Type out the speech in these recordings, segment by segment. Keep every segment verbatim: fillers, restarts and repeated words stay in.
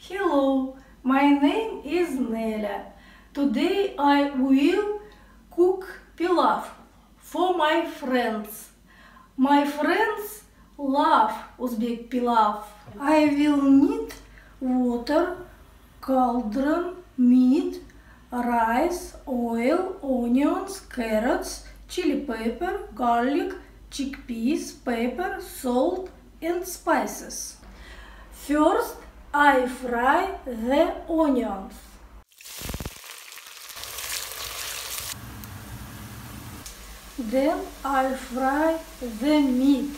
Hello, my name is Nela. Today I will cook pilaf for my friends. My friends love Uzbek pilaf. I will need water, cauldron, meat, rice, oil, onions, carrots, chili pepper, garlic, chickpeas, pepper, salt and spices. First, I fry the onions. Then I fry the meat.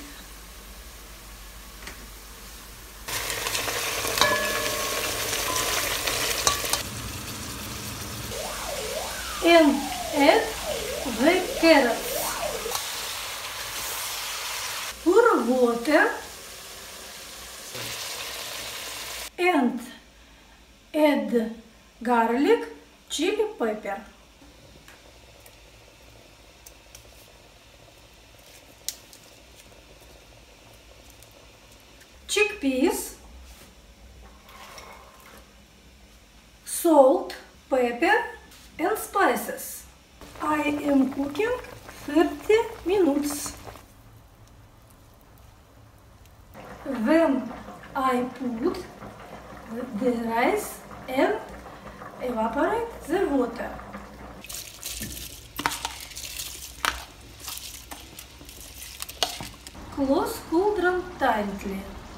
And add the carrots. Pour water and add garlic, chili pepper. Chickpeas, salt, pepper and spices. I am cooking thirty minutes. Then I put the rice and evaporate the water. Close cauldron tightly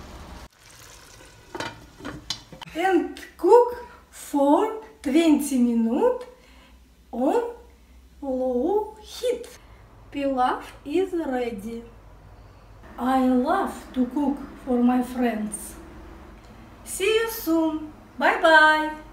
and cook for twenty minutes on low heat. Pilaf is ready. I love to cook for my friends. See you soon. Bye bye.